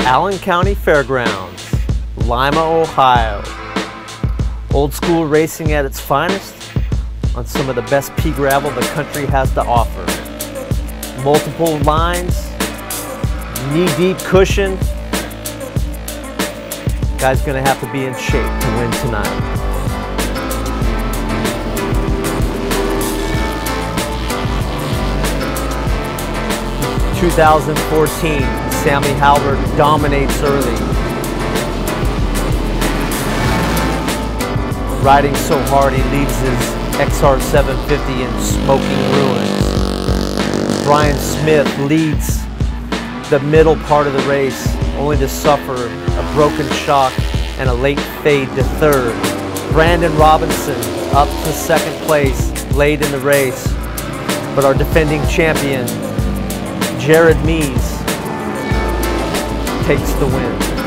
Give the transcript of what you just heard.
Allen County Fairgrounds, Lima, Ohio. Old school racing at its finest on some of the best pea gravel the country has to offer. Multiple lines, knee-deep cushion. Guy's gonna have to be in shape to win tonight. 2014, Sammy Halbert dominates early. Riding so hard he leads his XR 750 in smoking ruins. Brian Smith leads the middle part of the race, only to suffer a broken shock and a late fade to third. Brandon Robinson up to second place late in the race, but our defending champion, Jared Mees, takes the win.